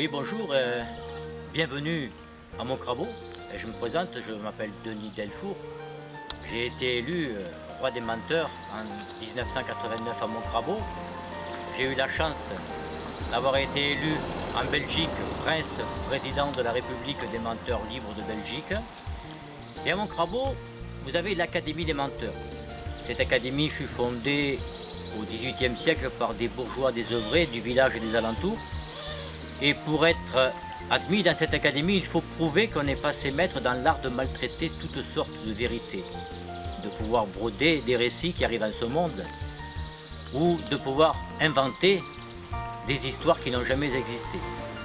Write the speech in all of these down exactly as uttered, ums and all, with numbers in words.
Oui, bonjour, euh, bienvenue à Montcrabeau. Je me présente, je m'appelle Denis Delfour. J'ai été élu euh, roi des menteurs en mille neuf cent quatre-vingt-neuf à Montcrabeau. J'ai eu la chance d'avoir été élu en Belgique prince président de la République des menteurs libres de Belgique. Et à Montcrabeau, vous avez l'Académie des menteurs. Cette académie fut fondée au dix-huitième siècle par des bourgeois désœuvrés du village et des alentours. Et pour être admis dans cette académie, il faut prouver qu'on est passé maître dans l'art de maltraiter toutes sortes de vérités, de pouvoir broder des récits qui arrivent en ce monde, ou de pouvoir inventer des histoires qui n'ont jamais existé.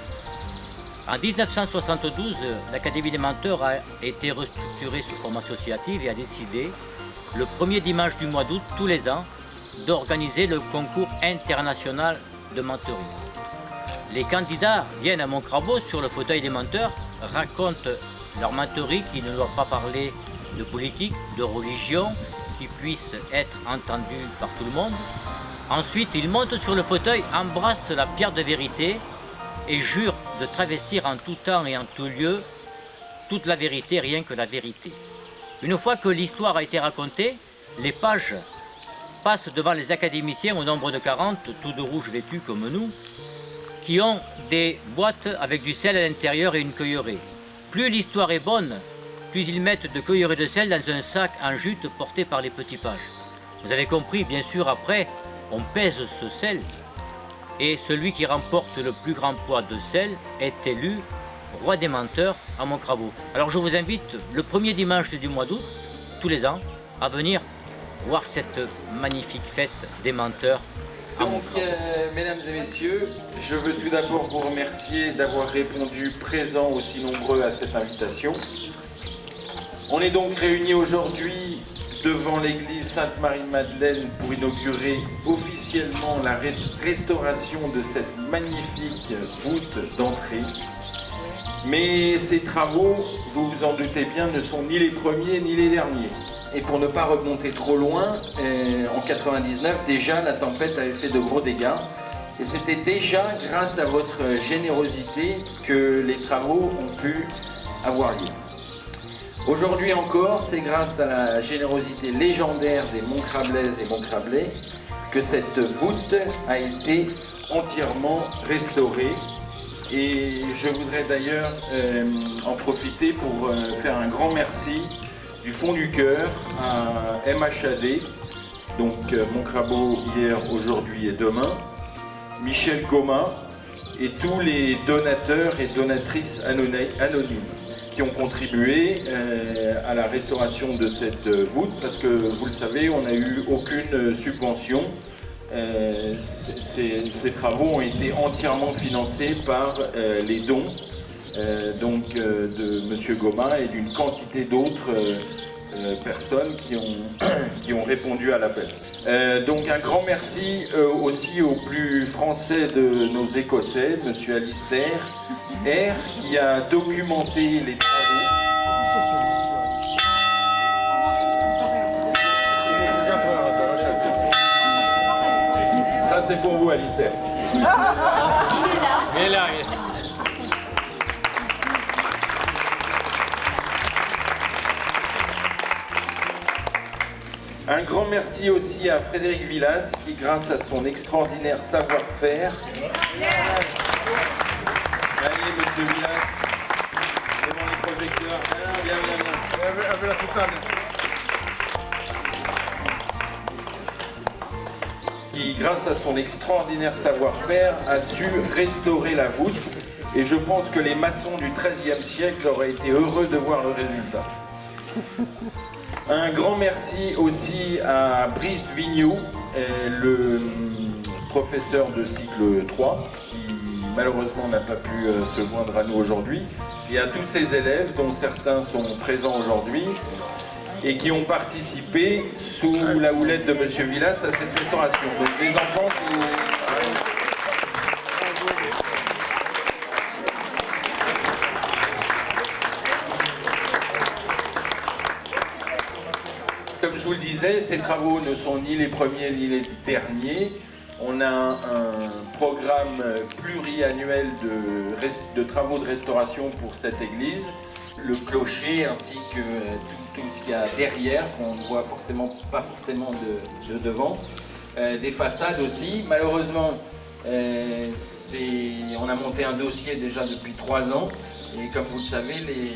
En mille neuf cent soixante-douze, l'Académie des menteurs a été restructurée sous forme associative et a décidé, le premier dimanche du mois d'août, tous les ans, d'organiser le concours international de menterie. Les candidats viennent à Montcrabeau sur le fauteuil des menteurs, racontent leur menterie qui ne doit pas parler de politique, de religion, qui puisse être entendue par tout le monde. Ensuite, ils montent sur le fauteuil, embrassent la pierre de vérité et jurent de travestir en tout temps et en tout lieu toute la vérité, rien que la vérité. Une fois que l'histoire a été racontée, les pages passent devant les académiciens au nombre de quarante, tous de rouge vêtus comme nous, qui ont des boîtes avec du sel à l'intérieur et une cuillerée. Plus l'histoire est bonne, plus ils mettent de cuillerée de sel dans un sac en jute porté par les petits pages. Vous avez compris, bien sûr, après, on pèse ce sel et celui qui remporte le plus grand poids de sel est élu roi des menteurs à Montcrabeau. Alors je vous invite le premier dimanche du mois d'août, tous les ans, à venir voir cette magnifique fête des menteurs. Donc, euh, mesdames et messieurs, je veux tout d'abord vous remercier d'avoir répondu présent aussi nombreux à cette invitation. On est donc réunis aujourd'hui devant l'église Sainte-Marie-Madeleine pour inaugurer officiellement la restauration de cette magnifique voûte d'entrée. Mais ces travaux, vous vous en doutez bien, ne sont ni les premiers ni les derniers. Et pour ne pas remonter trop loin, euh, en quatre-vingt-dix-neuf, déjà, la tempête avait fait de gros dégâts. Et c'était déjà grâce à votre générosité que les travaux ont pu avoir lieu. Aujourd'hui encore, c'est grâce à la générosité légendaire des Montcrablaises et Montcrablais que cette voûte a été entièrement restaurée. Et je voudrais d'ailleurs euh, en profiter pour euh, faire un grand merci du fond du cœur à M H A D, donc euh, Montcrabeau hier, aujourd'hui et demain, Michel Gomin et tous les donateurs et donatrices anonymes qui ont contribué euh, à la restauration de cette voûte, parce que vous le savez, on n'a eu aucune subvention. Euh, ces, ces travaux ont été entièrement financés par euh, les dons euh, donc, euh, de M. Gomin et d'une quantité d'autres euh, euh, personnes qui ont, qui ont répondu à l'appel. Euh, donc un grand merci euh, aussi au plus français de nos Écossais, M. Alistair R, qui a documenté les travaux. C'est pour vous, Alistair. Il est là. Il est là. Un grand merci aussi à Frédéric Villas, qui, grâce à son extraordinaire savoir-faire... Allez, monsieur Villas, devant les projecteurs. Viens, viens, viens. Avec la soutane. Qui, grâce à son extraordinaire savoir-faire, a su restaurer la voûte. Et je pense que les maçons du treizième siècle auraient été heureux de voir le résultat. Un grand merci aussi à Brice Vignoux, le professeur de cycle trois, qui malheureusement n'a pas pu se joindre à nous aujourd'hui, et à tous ses élèves, dont certains sont présents aujourd'hui, et qui ont participé sous la houlette de M. Villas à cette restauration. Donc les enfants, vous... Comme je vous le disais, ces travaux ne sont ni les premiers ni les derniers. On a un programme pluriannuel de, de travaux de restauration pour cette église, le clocher ainsi que tout, tout ce qu'il y a derrière, qu'on ne voit forcément, pas forcément de, de devant. Euh, des façades aussi. Malheureusement, euh, on a monté un dossier déjà depuis trois ans et comme vous le savez, les,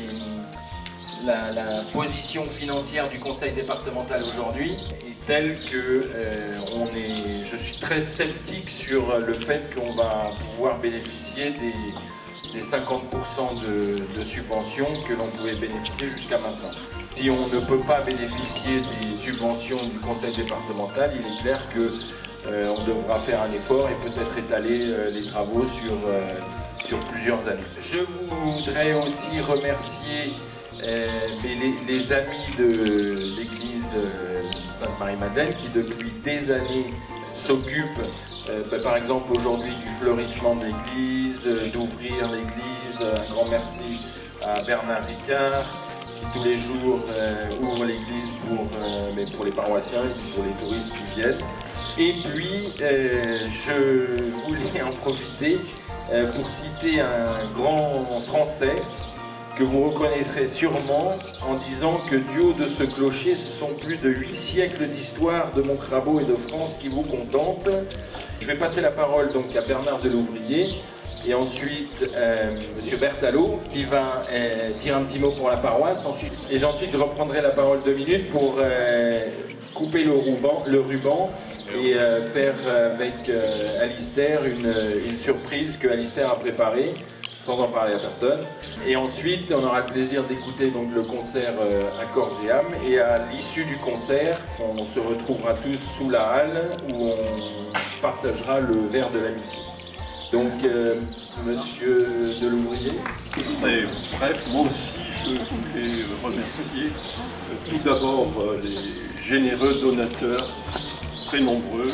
la, la position financière du conseil départemental aujourd'hui est telle que euh, on est, je suis très sceptique sur le fait qu'on va pouvoir bénéficier des, des cinquante pour cent de, de subventions que l'on pouvait bénéficier jusqu'à maintenant. Si on ne peut pas bénéficier des subventions du conseil départemental, il est clair que euh, on devra faire un effort et peut-être étaler euh, les travaux sur, euh, sur plusieurs années. Je voudrais aussi remercier euh, les, les amis de l'église euh, Sainte-Marie-Madeleine qui depuis des années s'occupent euh, bah, par exemple aujourd'hui du fleurissement de l'église, euh, d'ouvrir l'église. Un grand merci à Bernard Ricard qui tous les jours euh, ouvre l'église pour, euh, mais pour les paroissiens et pour les touristes qui viennent. Et puis euh, je voulais en profiter euh, pour citer un grand français que vous reconnaîtrez sûrement en disant que du haut de ce clocher, ce sont plus de huit siècles d'histoire de Moncrabeau et de France qui vous contemplent. Je vais passer la parole donc à Bernard Delouvrier et ensuite euh, Monsieur Berthalot qui va euh, dire un petit mot pour la paroisse. Ensuite, et ensuite je reprendrai la parole deux minutes pour euh, couper le ruban, le ruban et euh, faire avec euh, Alistair une, une surprise que Alistair a préparée, sans en parler à personne. Et ensuite, on aura le plaisir d'écouter donc le concert euh, à corps et âme. Et à l'issue du concert, on se retrouvera tous sous la halle où on partagera le verre de l'amitié. Donc, euh, Monsieur Delouvrier. Ce serait bref, moi aussi je voulais remercier euh, tout d'abord euh, les généreux donateurs, très nombreux,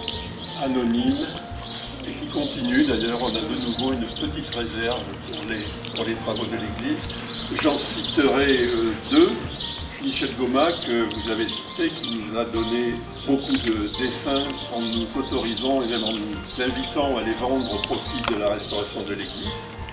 anonymes, et qui continue. D'ailleurs, on a de nouveau une petite réserve pour les, pour les travaux de l'église. J'en citerai euh, deux. Michel Goma, que vous avez cité, qui nous a donné beaucoup de dessins en nous autorisant et même en nous invitant à les vendre au profit de la restauration de l'église.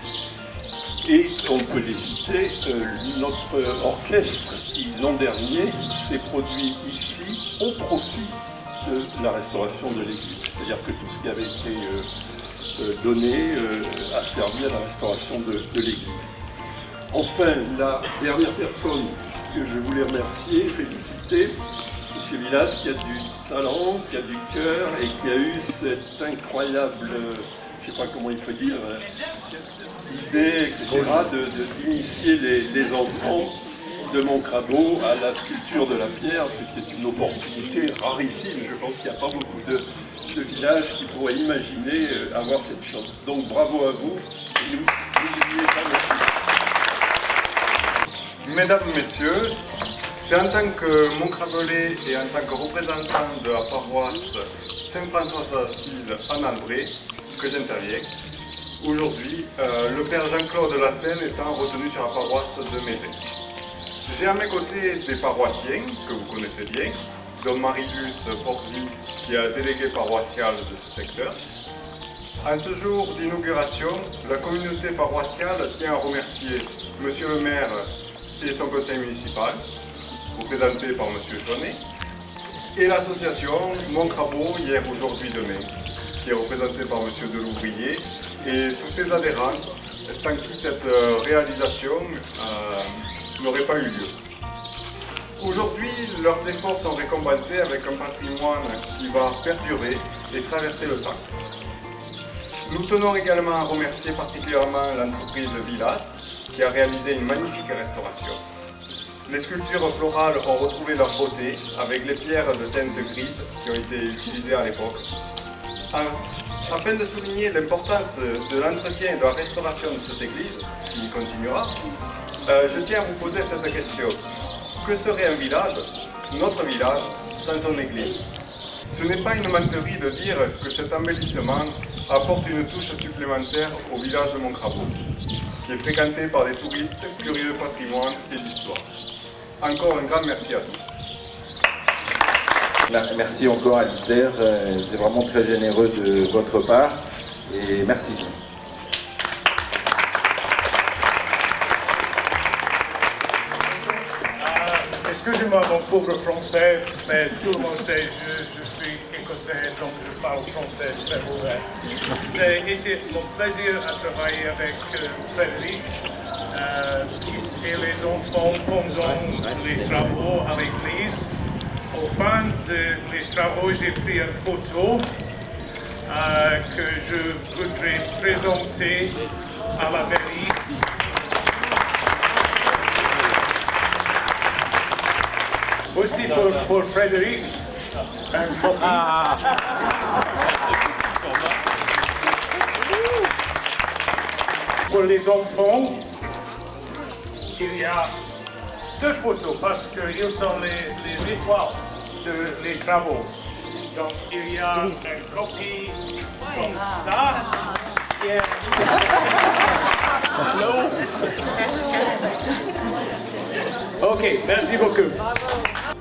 Et on peut les citer, euh, notre orchestre qui l'an dernier s'est produit ici au profit de la restauration de l'église. C'est-à-dire que tout ce qui avait été euh, euh, donné euh, a servi à la restauration de, de l'église. Enfin, la dernière personne que je voulais remercier, féliciter, M. Villas, qui a du talent, qui a du cœur et qui a eu cette incroyable, je ne sais pas comment il faut dire, idée, et cetera, d'initier les, les enfants de Moncrabeau à la sculpture de la pierre, ce qui est une opportunité rarissime. Je pense qu'il n'y a pas beaucoup de, de villages qui pourraient imaginer avoir cette chance. Donc bravo à vous. Et nous, n'oubliez pas merci. Mesdames, Messieurs, c'est en tant que Moncrabeolais et en tant que représentant de la paroisse Saint-François d'Assise en André que j'interviens. Aujourd'hui, euh, le père Jean-Claude Lasden étant retenu sur la paroisse de Mézé. J'ai à mes côtés des paroissiens que vous connaissez bien, dont Marie-Luce Porzi, qui est déléguée paroissiale de ce secteur. En ce jour d'inauguration, la communauté paroissiale tient à remercier Monsieur le maire et son conseil municipal, représenté par Monsieur Chouanet, et l'association Moncrabeau hier, aujourd'hui, demain, qui est représentée par Monsieur Delouvrier, et tous ses adhérents, sans qui cette réalisation euh, n'aurait pas eu lieu. Aujourd'hui, leurs efforts sont récompensés avec un patrimoine qui va perdurer et traverser le temps. Nous tenons également à remercier particulièrement l'entreprise Villas, qui a réalisé une magnifique restauration. Les sculptures florales ont retrouvé leur beauté avec les pierres de teinte grise qui ont été utilisées à l'époque. Afin de souligner l'importance de l'entretien et de la restauration de cette église, qui continuera, euh, je tiens à vous poser cette question. Que serait un village, notre village, sans son église? Ce n'est pas une menterie de dire que cet embellissement apporte une touche supplémentaire au village de Moncrabeau, qui est fréquenté par des touristes curieux de patrimoine et d'histoire. Encore un grand merci à tous. Merci encore Alistair, c'est vraiment très généreux de votre part et merci. Excusez-moi mon pauvre français, mais tout le monde sait que je, je suis écossais, donc je parle français très mauvais. C'est été mon plaisir à travailler avec euh, Frédéric euh, et les enfants pendant les travaux à l'église. Au fin des travaux, j'ai pris une photo euh, que je voudrais présenter à la mairie. Aussi pour, pour Frédéric, un copie. Pour les enfants, il y a deux photos parce qu'ils sont les, les étoiles de les travaux. Donc il y a une copie comme ça. Et un... Ok, merci beaucoup.